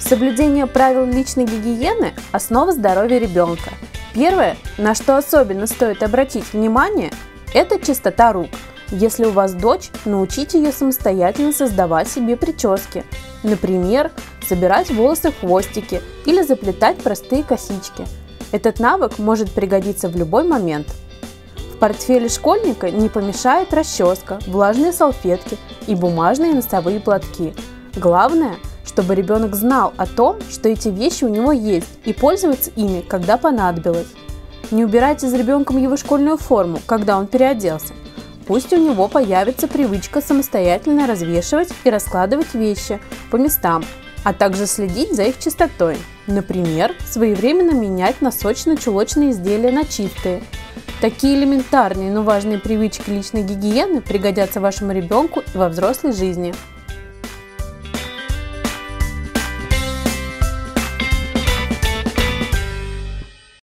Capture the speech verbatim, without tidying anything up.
Соблюдение правил личной гигиены – основа здоровья ребенка. Первое, на что особенно стоит обратить внимание, это чистота рук. Если у вас дочь, научите ее самостоятельно создавать себе прически. Например, собирать волосы в хвостики или заплетать простые косички. Этот навык может пригодиться в любой момент. В портфеле школьника не помешает расческа, влажные салфетки и бумажные носовые платки. Главное, чтобы ребенок знал о том, что эти вещи у него есть, и пользоваться ими, когда понадобилось. Не убирайте за ребенком его школьную форму, когда он переоделся. Пусть у него появится привычка самостоятельно развешивать и раскладывать вещи по местам, а также следить за их чистотой. Например, своевременно менять носочно-чулочные изделия на чистые. Такие элементарные, но важные привычки личной гигиены пригодятся вашему ребенку и во взрослой жизни.